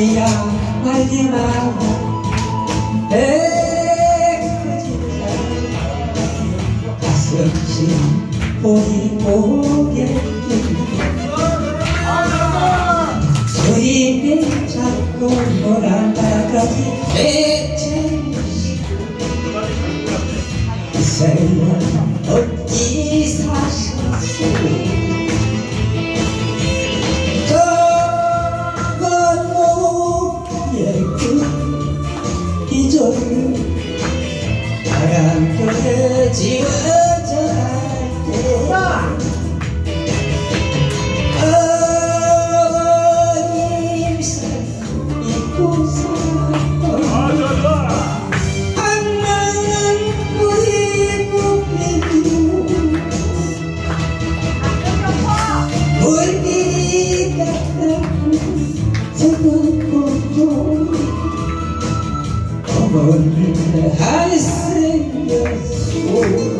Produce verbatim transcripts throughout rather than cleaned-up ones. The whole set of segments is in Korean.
아이야 알지마 애커진 가슴씩 보니 보겠지 소리를 잡고 돌아가지 대체 이 세상 어찌 사셨소 저건 목에 그 기절 바람결에 지워져 갈 때 어머니를 할 생겼소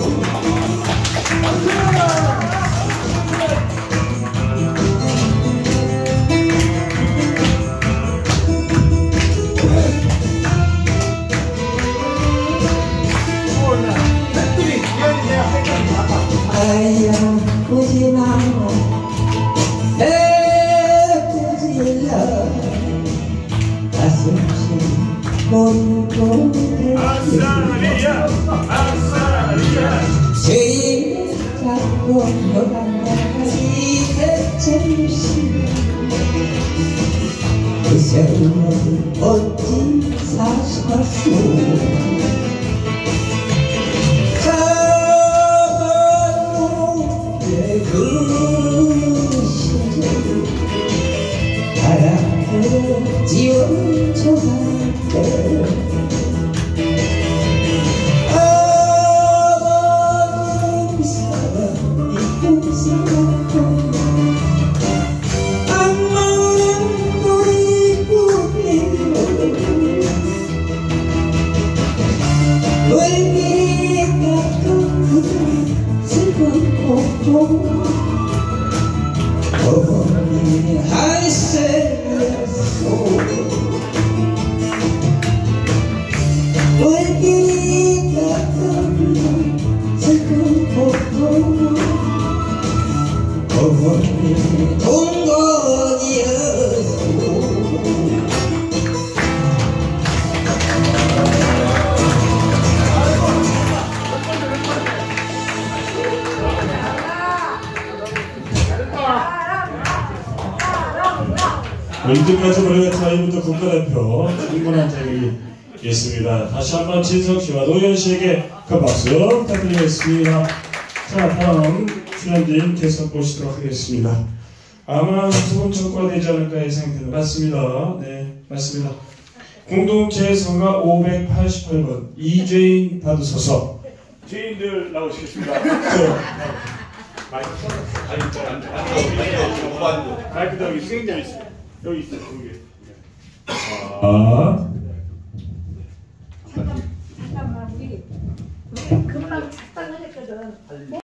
아야 보지마 애꾸질러 가슴씩 아싸리야 아싸리야 제일 잡고 너가나가지 대체시 그 세월을 어찌 사셨소 그 시절 바람으로 지워져 갈 때 어머님 사랑 잊고 생각하고 악마는 또 잊고 물길이 가끔 그 슬픈 고통 어머니 할 생겼소 물길이 가끔 슬픈 고통 어머니 동거지였소 월드까지 우리가 타이부터 국가대표 충분한 자격이 있습니다. 다시 한번 진성씨와 노현씨에게 큰 박수 부탁드리겠습니다. 자, 다음 출연진 계속 보시도록 하겠습니다. 아마 소금 촉과되지 않을까 예상됩니다. 맞습니다. 네, 맞습니다. 공동체 선거 오백팔십팔 번 이재인 받으소서. 죄인들 나오시겠습니다. 마이크 마이크 여기 수행자 있어요. 여기 있어요. 여기. 아. 잠깐만 우리 금방 작당을 했거든.